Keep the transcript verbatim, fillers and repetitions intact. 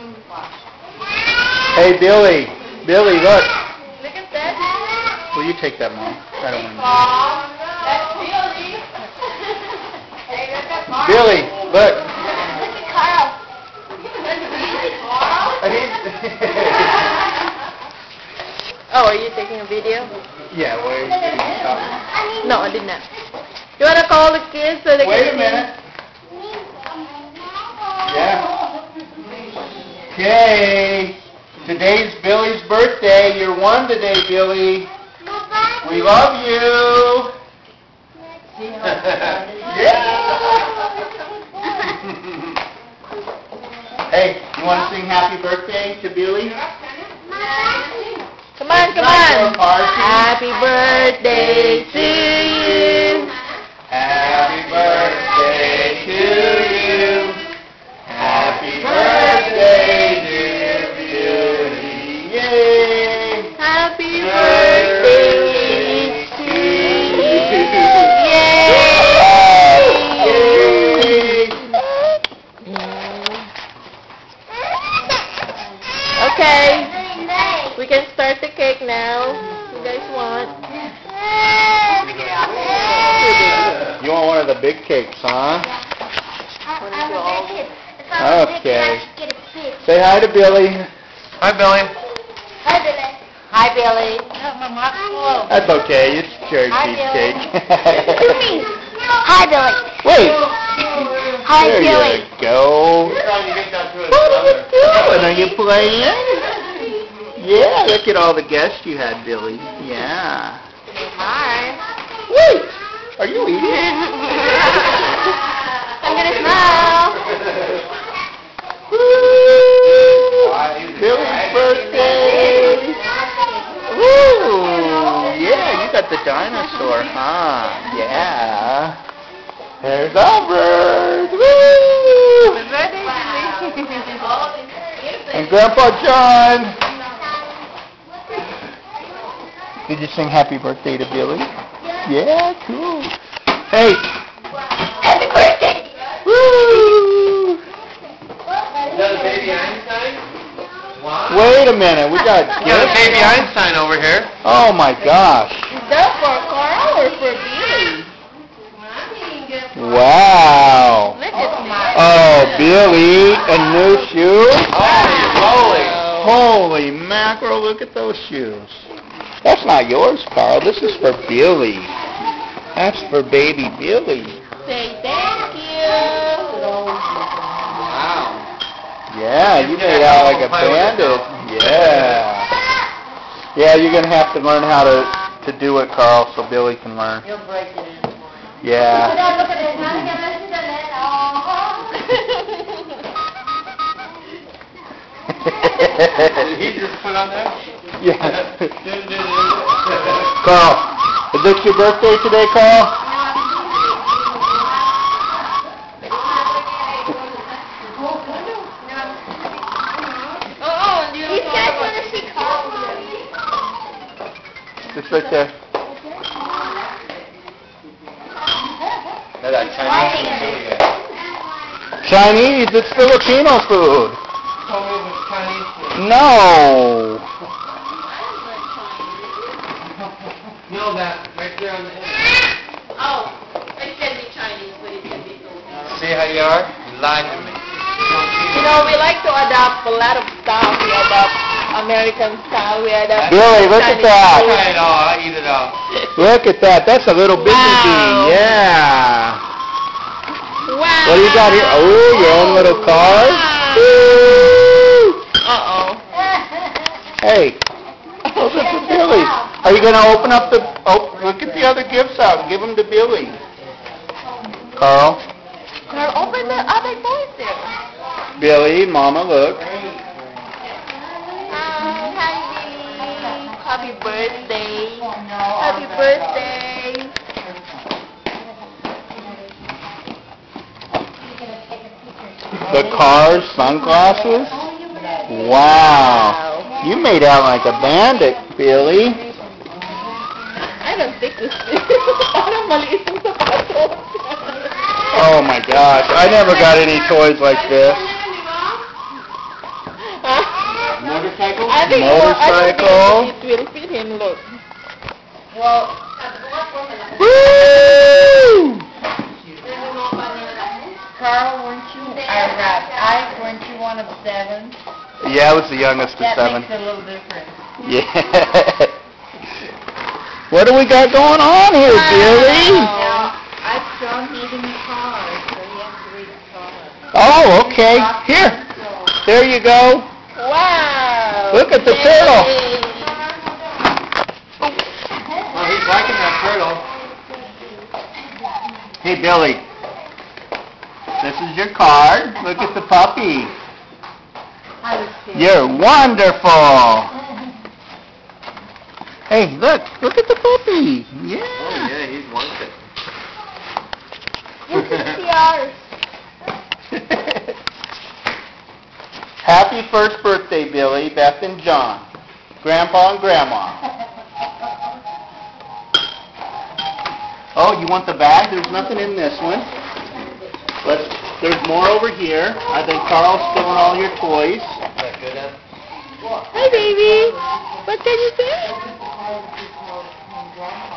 Hey, Billy. Billy, look. Look at that. Will you take that, Mom? I don't want Mom, that's Billy. Hey, look at Carl. Billy, look. Look at Carl. Oh, are you taking a video? Yeah, wait. No, I did not. You want to call the kids so they Wait can a minute. Yeah. Okay. Today's Billy's birthday. You're one today, Billy. We love you. Yeah. Hey, you want to sing happy birthday to Billy? Come on, come on. Happy birthday to you. Happy birthday to you. Happy birthday, dear Billy. Yay. Happy birthday to you. Yay. Okay. We can start the cake now. You guys want? You want one of the big cakes, huh? Okay. Say hi to Billy. Hi, Billy. Hi, Billy. Hi, Billy. That's okay. It's cherry Hi, cheesecake. Hi, Billy. Wait. Hi, There Billy. you go. What are you doing? Are you playing? Yeah, look at all the guests you had, Billy. Yeah. Hi. Wait. Are you eating? I'm gonna smile. Woo! Billy's birthday. Woo! Yeah, you got the dinosaur, huh? Yeah. There's Albert. Woo! And Grandpa John. Did you sing happy birthday to Billy? Yeah, cool. Hey. Happy birthday. Woo! Is that a baby Einstein? Wow. Wait a minute, we got You got a baby Einstein over here. Oh my gosh. Is that for Carl or for Billy? Wow. Look at my. Oh, Billy, a new shoe? Holy Holy mackerel, look at those shoes. That's not yours, Carl. This is for Billy. That's for baby Billy. Say thank you. Wow. Yeah, you made out like a bandit. Yeah. Yeah, you're going to have to learn how to, to do it, Carl, so Billy can learn. You'll break it in. Yeah. Look at it. Look at it. Did he just put on there? Yeah. Carl, is this your birthday today, Carl? Oh, and you guys want to see Carl? Just right there. Now that Chinese food. Chinese, it's Filipino food. Told me it was Chinese food. No. No, that right there on the end. Oh, it can be Chinese, but it can be Filipino. See how you are? You lied to me. You know, we like to adopt a lot of stuff. We adopt American style. We adopt Billy, look at Chinese that. food. Try it all. I eat it all. Look at that. That's a little busy Wow. bee. Yeah. Wow. What do you got here? Oh, your own little card. Wow. Woo. Uh-oh. Hey, those are for Billy. Are you going to open up the... Oh, look at the other gifts out and give them to Billy. Carl. Now open the other toys there. Billy, Mama, look. Hi, honey. Happy birthday. Happy birthday. The cars, sunglasses. Wow. You made out like a bandit, Billy. I don't think this is. Parang maliit yung sapatos. Oh my gosh, I never got any toys like this. motorcycle? I think Motorcycle. I think it will fit him. Look. Well, Woo! Carl, weren't you, or uh, Ike, weren't you one of seven? Yeah, I was the youngest of That seven. makes a little difference. Yeah. What do we got going on here, Billy? Now, I've shown him in the car, so he has to read the car. Oh, okay. Here. There you go. Wow. Look at the turtle. Yay. Oh, he's liking that turtle. Hey, Billy. This is your card. Look at the puppy. I was kidding. You're wonderful. Hey, look. Look at the puppy. Oh, Yeah. yeah, he's wanted. You can see ours. Happy first birthday, Billy, Beth and John. Grandpa and Grandma. Oh, you want the bag? There's nothing in this one. Let's, there's more over here. I think Carl's stealing all your toys. Is that good, Ed? Hi, baby. What can you say? Grandpa